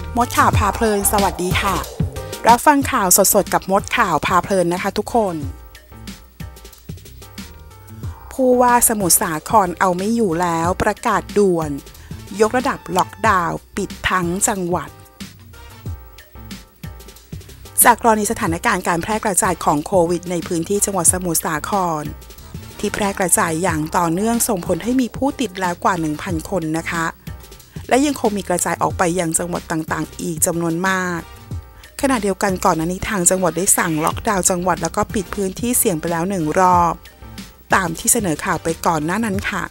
มดข่าวพาเพลินสวัสดีค่ะรับฟังข่าวสดๆกับมดข่าวพาเพลินนะคะทุกคนผู้ว่าสมุทรสาครเอาไม่อยู่แล้วประกาศด่วนยกระดับล็อกดาวน์ปิดทั้งจังหวัดจากกรณีสถานการณ์การแพร่กระจายของโควิดในพื้นที่จังหวัดสมุทรสาครที่แพร่กระจายอย่างต่อเนื่องส่งผลให้มีผู้ติดแล้วกว่า 1,000 คนนะคะและยังคงมีกระจายออกไปยังจังหวัดต่างๆอีกจำนวนมากขณะเดียวกันก่อนหน้านี้ทางจังหวัดได้สั่งล็อกดาวน์จังหวัดแล้วก็ปิดพื้นที่เสี่ยงไปแล้ว1 รอบตามที่เสนอข่าวไปก่อนหน้านั้นค่ะ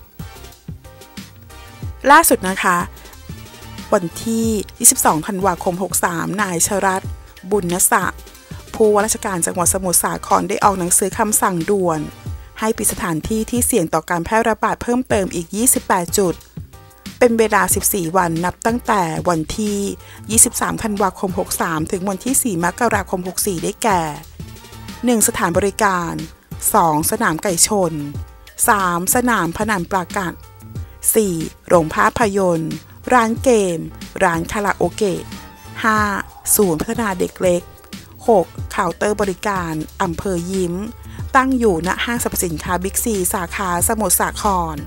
ล่าสุดนะคะวันที่22 ธันวาคม 63นายชรัตน์บุญนสะผู้ว่าราชการจังหวัดสมุทรสาครได้ออกหนังสือคำสั่งด่วนให้ปิดสถานที่ที่เสี่ยงต่อการแพร่ระบาดเพิ่มเติมอีก28 จุดเป็นเวลา14 วันนับตั้งแต่วันที่23 ธันวาคม 63ถึงวันที่4 มกราคม 64ได้แก่1สถานบริการ2สนามไก่ชน3สนามพนันปลากัด4โรงภาพยนตร์ร้านเกมร้านคาราโอเกะ5ศูนย์พัฒนาเด็กเล็ก6เคาน์เตอร์บริการอำเภอยิ้มตั้งอยู่ณห้างสรรพสินค้าบิ๊กซีสาขาสมุทรสาคร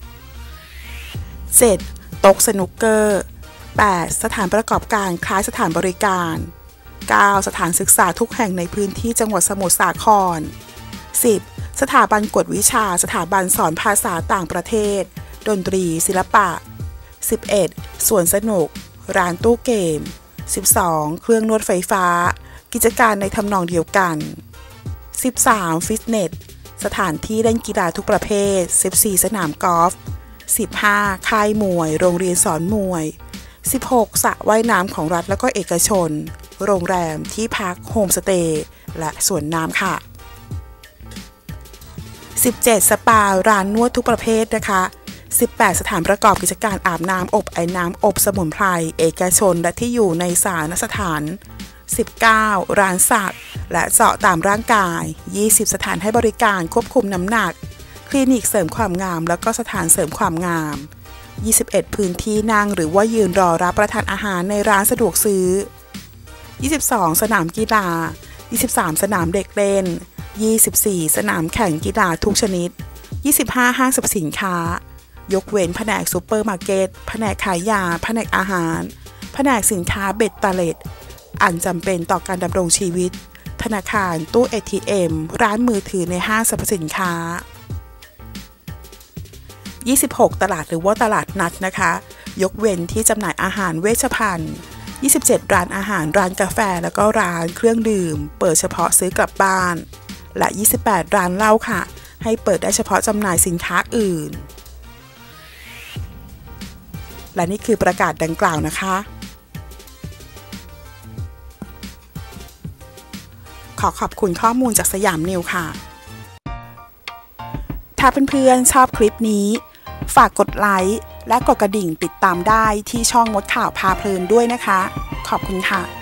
7โต๊ะสนุกเกอร์8สถานประกอบการคล้ายสถานบริการ9สถานศึกษาทุกแห่งในพื้นที่จังหวัดสมุทรสาคร10สถาบันกวดวิชาสถาบันสอนภาษาต่างประเทศดนตรีศิลปะ11สวนสนุกร้านตู้เกม12เครื่องนวดไฟฟ้ากิจการในทำนองเดียวกัน13ฟิตเนสสถานที่เล่นกีฬาทุกประเภท14สนามกอล์ฟ15ค่ายมวยโรงเรียนสอนมวย16สระว่ายน้ำของรัฐและก็เอกชนโรงแรมที่พักโฮมสเตย์และสวนน้ำค่ะ17สปาร้านนวดทุกประเภทนะคะ18สถานประกอบกิจการอาบน้ำอบไอ้น้ำอบสมุนไพรเอกชนและที่อยู่ในสาธารณสถาน19ร้านสักและเจาะตามร่างกาย20สถานให้บริการควบคุมน้ำหนักคลินิกเสริมความงามแล้วก็สถานเสริมความงาม21พื้นที่นั่งหรือว่ายืนรอรับประทานอาหารในร้านสะดวกซื้อ22สนามกีฬา23สนามเด็กเล่น24สนามแข่งกีฬาทุกชนิด25ห้างสรรพสินค้ายกเว้นแผนกซูเปอร์มาร์เก็ตแผนกขายยาแผนกอาหารแผนกสินค้าเบ็ดเตล็ดอันจำเป็นต่อการดำรงชีวิตธนาคารตู้ ATM ร้านมือถือในห้างสรรพสินค้า26ตลาดหรือว่าตลาดนัดนะคะยกเว้นที่จำหน่ายอาหารเวชภัณฑ์27ร้านอาหารร้านกาแฟแล้วก็ร้านเครื่องดื่มเปิดเฉพาะซื้อกลับบ้านและ28ร้านเหล้าค่ะให้เปิดได้เฉพาะจำหน่ายสินค้าอื่นและนี่คือประกาศดังกล่าวนะคะขอขอบคุณข้อมูลจากสยามนิวค่ะถ้าเพื่อนๆชอบคลิปนี้ฝากกดไลค์และกดกระดิ่งติดตามได้ที่ช่องมดข่าวพาเพลินด้วยนะคะขอบคุณค่ะ